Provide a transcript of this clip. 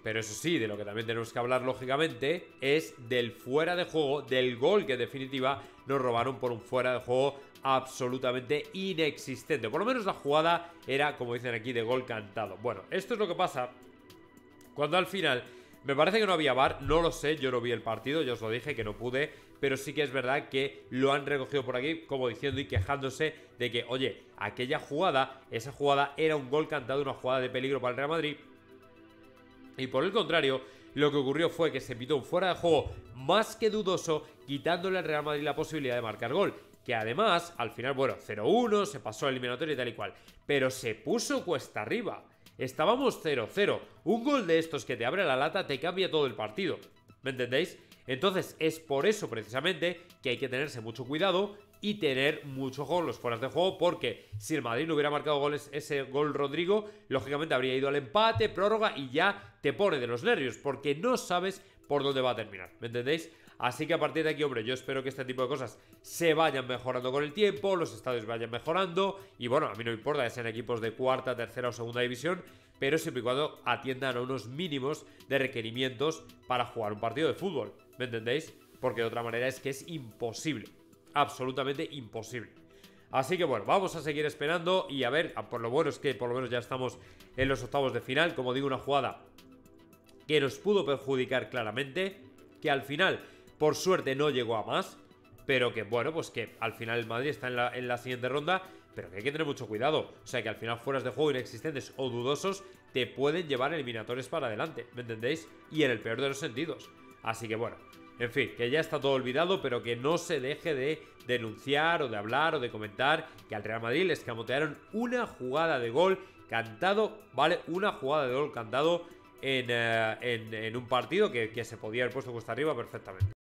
Pero eso sí, de lo que también tenemos que hablar, lógicamente, es del fuera de juego, del gol que en definitiva nos robaron por un fuera de juego absolutamente inexistente. Por lo menos la jugada era, como dicen aquí, de gol cantado. Bueno, esto es lo que pasa cuando al final... Me parece que no había VAR, no lo sé, yo no vi el partido, ya os lo dije que no pude, pero sí que es verdad que lo han recogido por aquí como diciendo y quejándose de que, oye, aquella jugada, esa jugada era un gol cantado, una jugada de peligro para el Real Madrid. Y por el contrario, lo que ocurrió fue que se pitó un fuera de juego más que dudoso, quitándole al Real Madrid la posibilidad de marcar gol. Que además, al final, bueno, 0-1, se pasó el eliminatorio y tal y cual, pero se puso cuesta arriba. Estábamos 0-0. Un gol de estos que te abre la lata te cambia todo el partido. ¿Me entendéis? Entonces es por eso precisamente que hay que tenerse mucho cuidado y tener mucho ojo en los fueras de juego, porque si el Madrid no hubiera marcado goles, ese gol Rodrigo, lógicamente habría ido al empate, prórroga y ya te pone de los nervios, porque no sabes por dónde va a terminar, ¿me entendéis? Así que a partir de aquí, hombre, yo espero que este tipo de cosas se vayan mejorando con el tiempo, los estadios vayan mejorando, y bueno, a mí no me importa que sean equipos de cuarta, tercera o segunda división, pero siempre y cuando atiendan a unos mínimos de requerimientos para jugar un partido de fútbol, ¿me entendéis? Porque de otra manera es que es imposible, absolutamente imposible. Así que bueno, vamos a seguir esperando y a ver, por lo bueno es que por lo menos ya estamos en los octavos de final, como digo, una jugada que nos pudo perjudicar claramente, que al final, por suerte, no llegó a más, pero que bueno, pues que al final el Madrid está en la siguiente ronda, pero que hay que tener mucho cuidado. O sea, que al final fueras de juego inexistentes o dudosos te pueden llevar eliminatorios para adelante, ¿me entendéis? Y en el peor de los sentidos. Así que bueno, en fin, que ya está todo olvidado, pero que no se deje de denunciar o de hablar o de comentar que al Real Madrid les camotearon una jugada de gol cantado, ¿vale? Una jugada de gol cantado en un partido que se podía haber puesto cuesta arriba perfectamente.